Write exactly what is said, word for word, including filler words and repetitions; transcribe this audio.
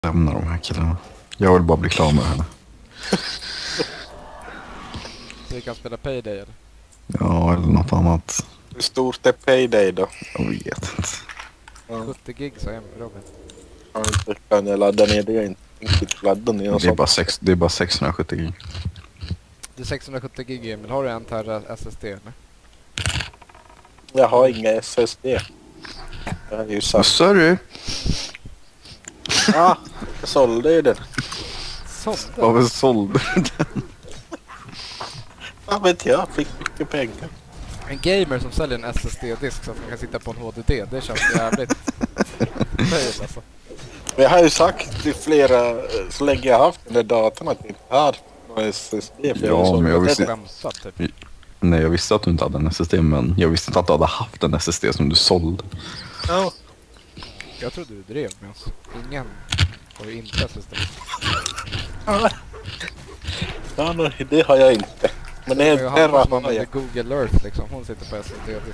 Lämna de här killarna. Jag vill bara bli klar med henne. Så vi kan spela Payday eller? Ja, eller något annat. Hur stort är Payday då? Jag vet inte. Ja, sjuttio gig sa jag Robin. inte kan jag ladda ner det. Jag inte inte ladda ner och Det är sånt. bara, sex, det är bara sexhundrasjuttio gig. Det är sexhundrasjuttio gig Emil. Har du en tera S S D eller? Jag har inga S S D. Jag har ju sagt. Sorry. Ja, jag sålde ju den. Sålde? Varför sålde du den? Vad vet jag, fick mycket pengar. En gamer som säljer en S S D-disk så att man kan sitta på en H D D. Det känns jävligt nöjd alltså. Men jag har ju sagt till flera, så länge jag har haft den där datorn att jag inte har någon S S D. För Ja, jag sålde men jag den. visste- Skämtat typ. Nej, jag visste att du inte hade en S S D, men jag visste inte att du hade haft en S S D som du sålde. Ja, Jag trodde du drev med oss. Ingen har ju inte S S D. ja, no, det har jag inte. Men det Det är är ju en Hanna som terra har använder jag. Google Earth liksom. Hon sitter på S S D.